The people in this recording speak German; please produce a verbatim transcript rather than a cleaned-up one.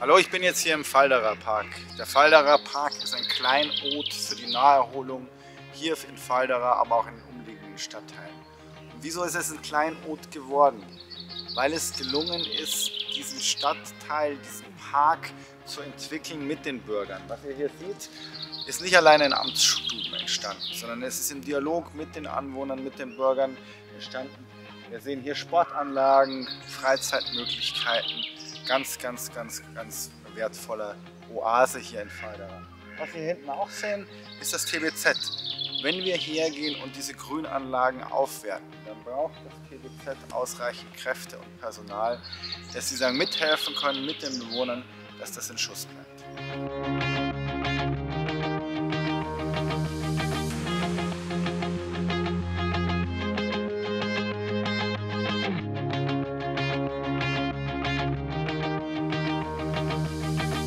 Hallo, ich bin jetzt hier im Falderer Park. Der Falderer Park ist ein Kleinod für die Naherholung hier in Falderer, aber auch in den umliegenden Stadtteilen. Und wieso ist es ein Kleinod geworden? Weil es gelungen ist, diesen Stadtteil, diesen Park zu entwickeln mit den Bürgern. Was ihr hier seht, ist nicht alleine in Amtsstuben entstanden, sondern es ist im Dialog mit den Anwohnern, mit den Bürgern entstanden. Wir sehen hier Sportanlagen, Freizeitmöglichkeiten, ganz, ganz, ganz, ganz wertvolle Oase hier in Falderer. Was wir hier hinten auch sehen, ist das T B Z. Wenn wir hergehen und diese Grünanlagen aufwerten, dann braucht das T B Z ausreichend Kräfte und Personal, dass sie sagen, mithelfen können mit den Bewohnern, dass das in Schuss bleibt.